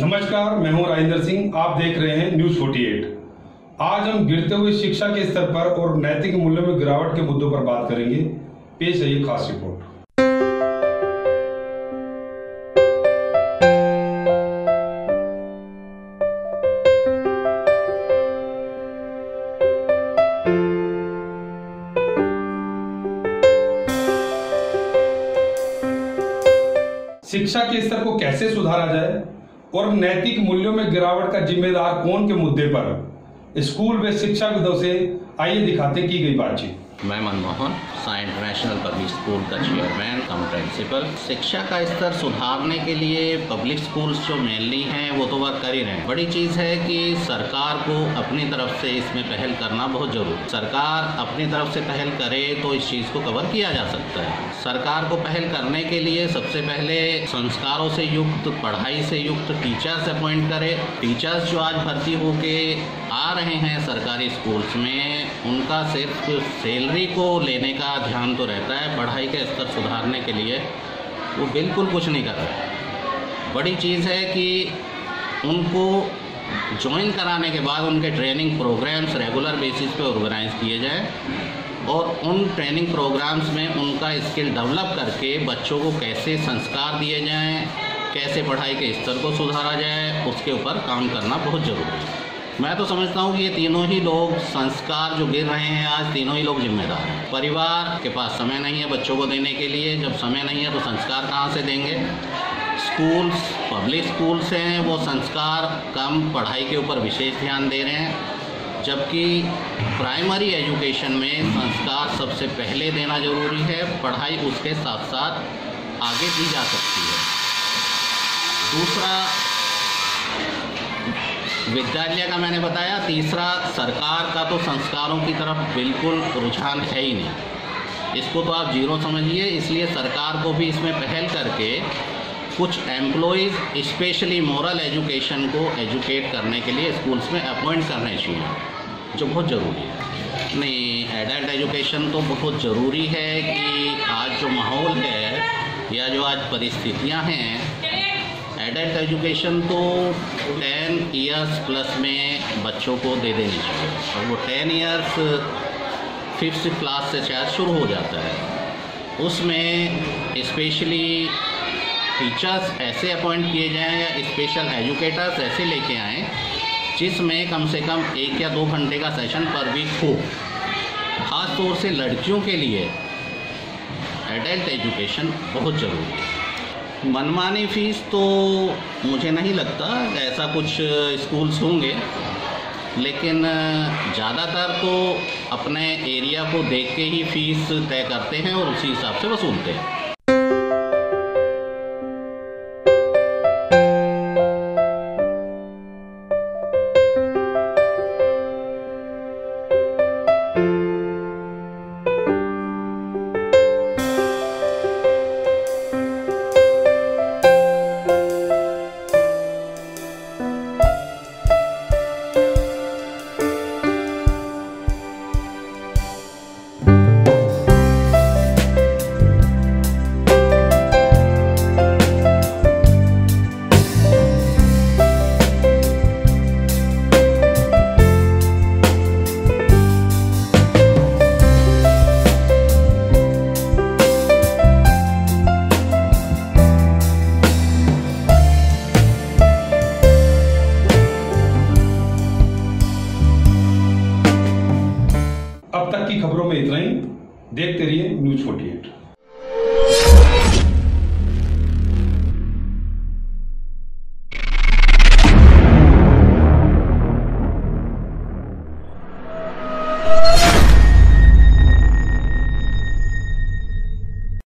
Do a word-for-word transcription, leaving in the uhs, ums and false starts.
नमस्कार, मैं हूं राजेंद्र सिंह। आप देख रहे हैं न्यूज अड़तालीस। आज हम गिरते हुए शिक्षा के स्तर पर और नैतिक मूल्यों में गिरावट के मुद्दों पर बात करेंगे। पेश है ये खास रिपोर्ट। शिक्षा के स्तर को कैसे सुधारा जाए और नैतिक मूल्यों में गिरावट का जिम्मेदार कौन के मुद्दे पर स्कूल व शिक्षाविदों से आइए दिखाते की गई बातचीत। मैं Manmohan, Sai international public school का चेयरमैन कम प्रिंसिपल। शिक्षा का स्तर सुधारने के लिए पब्लिक स्कूल्स जो मेनली हैं वो तो वर्क कर ही रहे हैं। बड़ी चीज़ है कि सरकार को अपनी तरफ से इसमें पहल करना बहुत जरूरी। सरकार अपनी तरफ से पहल करे तो इस चीज़ को कवर किया जा सकता है। सरकार को पहल करने के लिए सबसे पहले संस्कारों से युक्त, पढ़ाई से युक्त टीचर्स अपॉइंट करे। टीचर्स जो आज भर्ती होके आ रहे हैं सरकारी स्कूल्स में, उनका सिर्फ सैलरी को लेने का ध्यान तो रहता है, पढ़ाई का स्तर सुधारने के लिए वो बिल्कुल कुछ नहीं कर रहे। बड़ी चीज़ है कि उनको ज्वाइन कराने के बाद उनके ट्रेनिंग प्रोग्राम्स रेगुलर बेसिस पे ऑर्गेनाइज किए जाएं और उन ट्रेनिंग प्रोग्राम्स में उनका स्किल डेवलप करके बच्चों को कैसे संस्कार दिए जाएं, कैसे पढ़ाई के स्तर को सुधारा जाए, उसके ऊपर काम करना बहुत ज़रूरी है। मैं तो समझता हूँ कि ये तीनों ही लोग, संस्कार जो गिर रहे हैं आज, तीनों ही लोग जिम्मेदार हैं। परिवार के पास समय नहीं है बच्चों को देने के लिए, जब समय नहीं है तो संस्कार कहाँ से देंगे। स्कूल्स, पब्लिक स्कूल्स हैं, वो संस्कार कम, पढ़ाई के ऊपर विशेष ध्यान दे रहे हैं, जबकि प्राइमरी एजुकेशन में संस्कार सबसे पहले देना ज़रूरी है, पढ़ाई उसके साथ साथ आगे दी जा सकती है। दूसरा विद्यालय का मैंने बताया। तीसरा, सरकार का तो संस्कारों की तरफ बिल्कुल रुझान है ही नहीं, इसको तो आप जीरो समझिए। इसलिए सरकार को भी इसमें पहल करके कुछ एम्प्लॉयज़ स्पेशली मोरल एजुकेशन को एजुकेट करने के लिए स्कूल्स में अपॉइंट करने चाहिए, जो बहुत ज़रूरी है। नहीं, एडल्ट एजुकेशन तो बहुत ज़रूरी है कि आज जो माहौल है या जो आज परिस्थितियाँ हैं, एडल्ट एजुकेशन तो टेन इयर्स प्लस में बच्चों को दे देनी चाहिए और वो टेन इयर्स फिफ्थ क्लास से शायद शुरू हो जाता है। उसमें स्पेशली टीचर्स ऐसे अपॉइंट किए जाएं या स्पेशल एजुकेटर्स ऐसे लेके आएं जिसमें कम से कम एक या दो घंटे का सेशन पर वीक हो। ख़ास तौर से लड़कियों के लिए एडल्ट एजुकेशन बहुत ज़रूरी है। मनमानी फ़ीस तो मुझे नहीं लगता ऐसा कुछ स्कूल्स होंगे, लेकिन ज़्यादातर तो अपने एरिया को देख के ही फ़ीस तय करते हैं और उसी हिसाब से वसूलते हैं। अब तक की खबरों में इतना ही। देखते रहिए न्यूज अड़तालीस।